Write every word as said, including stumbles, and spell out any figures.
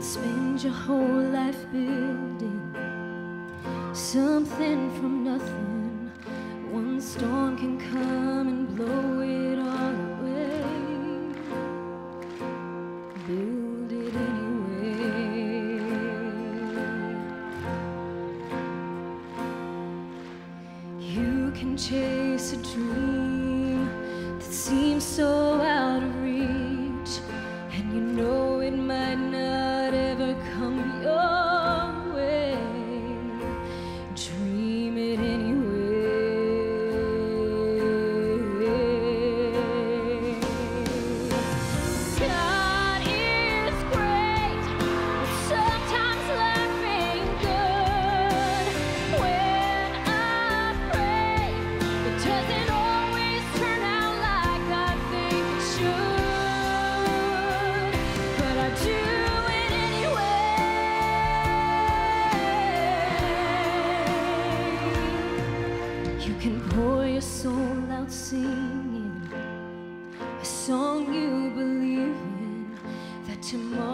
spend your whole life building something from nothing. One storm can come and blow it all away. Build it anyway. You can chase a dream that seems so out of reach, and you know it might not ever come your way. Dream it anyway. God is great, but sometimes life ain't good. When I pray, it doesn't always turn out like I think it should, but I do it anyway. You can pour your soul out singing a song you believe in, that tomorrow